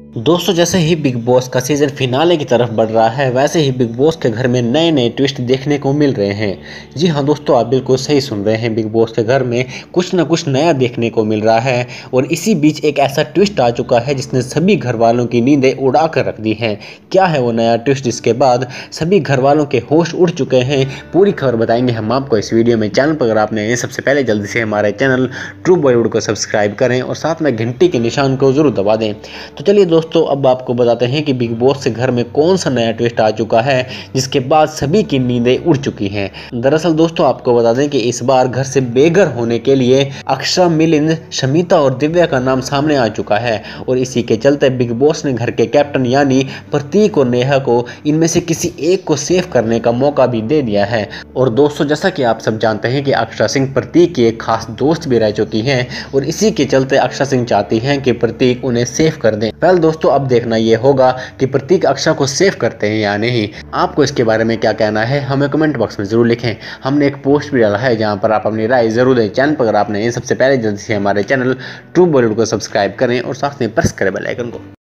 दोस्तों, जैसे ही बिग बॉस का सीज़न फिनाले की तरफ बढ़ रहा है, वैसे ही बिग बॉस के घर में नए-नए ट्विस्ट देखने को मिल रहे हैं। जी हाँ दोस्तों, आप बिल्कुल सही सुन रहे हैं। बिग बॉस के घर में कुछ न कुछ नया देखने को मिल रहा है और इसी बीच एक ऐसा ट्विस्ट आ चुका है जिसने सभी घरवालों की नींदें उड़ा कर रख दी हैं। क्या है वो नया ट्विस्ट जिसके बाद सभी घरवालों के होश उड़ चुके हैं? पूरी खबर बताएंगे हम आपको इस वीडियो में। चैनल पर अगर आपने ये सबसे पहले जल्दी से हमारे चैनल ट्रू बॉलीवुड को सब्सक्राइब करें और साथ में घंटी के निशान को ज़रूर दबा दें। तो चलिए दोस्तों, अब आपको बताते हैं कि बिग बॉस के घर में कौन सा नया ट्विस्ट आ चुका है जिसके बाद सभी की नींदें उड़ चुकी हैं। दरअसल दोस्तों, आपको बता दें कि इस बार घर से बेघर होने के लिए अक्षरा, मिलिंद, शमिता और दिव्या का नाम सामने आ चुका है और इसी के चलते बिग बॉस ने घर के कैप्टन यानी प्रतीक और नेहा को इनमें से किसी एक को सेव करने का मौका भी दे दिया है। और दोस्तों, जैसा कि आप सब जानते हैं कि अक्षरा सिंह प्रतीक की एक खास दोस्त भी रह चुकी हैं और इसी के चलते अक्षरा सिंह चाहती हैं कि प्रतीक उन्हें सेव कर दें। वेल दोस्तों, अब देखना ये होगा कि प्रतीक अक्षरा को सेव करते हैं या नहीं। आपको इसके बारे में क्या कहना है, हमें कमेंट बॉक्स में जरूर लिखें। हमने एक पोस्ट भी डाला है जहां पर आप अपनी राय जरूर दें। चैनल पर अगर आपने ये सबसे पहले जल्दी से हमारे चैनल ट्रू बॉलीवुड को सब्सक्राइब करें और साथ में प्रेस करें बेल आइकन को।